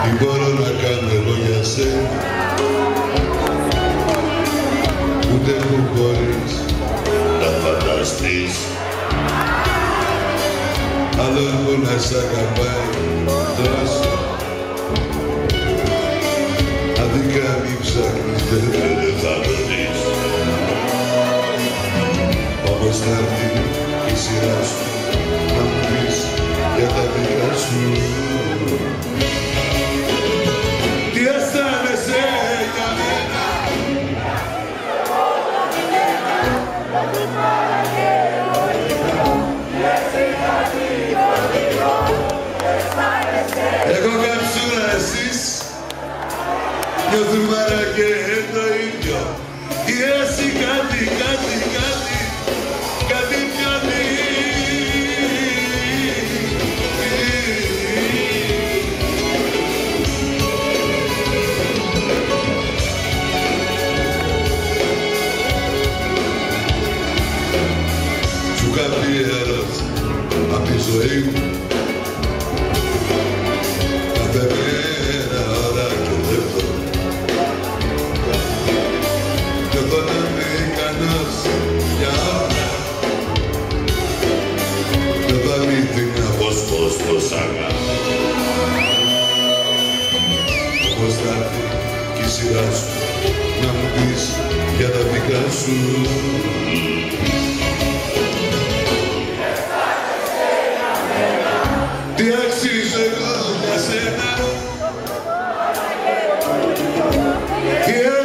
Τι μπορώ να κάνω εγώ για σένα, ούτε που μπορείς να φανταστείς. Άλλος που να σ' αγαπάει τόσο, αδικά μη ψάχνεις, δεν θα το δεις. Όμως θα έρθει η σειρά σου να μου πεις για τα δικά σου. Τι αισθάνεσαι για μένα, εγώ καψούρα εσείς, νιώθουμε άρα και το ίδιο. Ή εσύ κάτι πιάνει. Σου κάνει ερώτηση απ' τη ζωή μου, κάθε μέρα, ώρα και λεπτό. Κι εδώ να είμαι ικανός για όλα, δεν θα μύθινα πως σ' αγαπώ. Όμως θα έρθει κι η σειρά σου να μου πεις για τα δικά σου. Τι αξίζω εγώ για σένα,